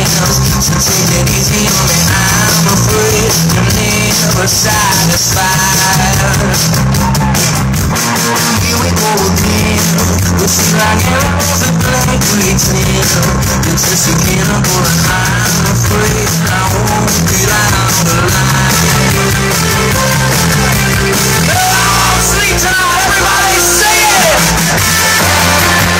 So take it easy on me, I'm afraid you're never satisfied. Here we go again. We seem like arrows that blank pretend. It's just a cannibal and I'm afraid I won't get out of line. Oh, sleep tonight, everybody say it!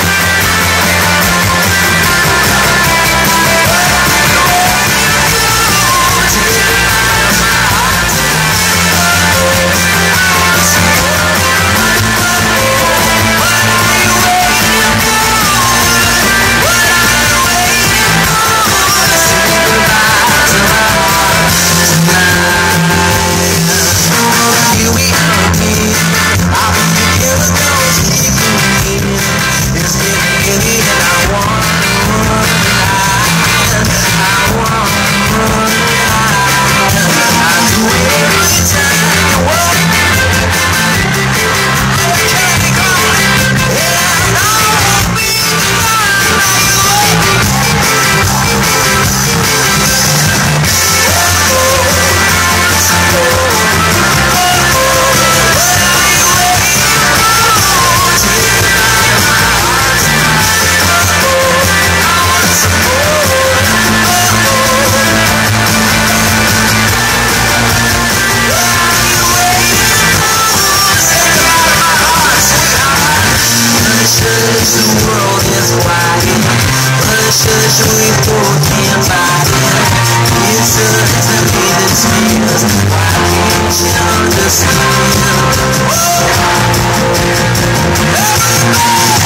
The world is wide, hush, hush, we both can't fight it. It's us that made the tears. Why can't you understand? Everybody!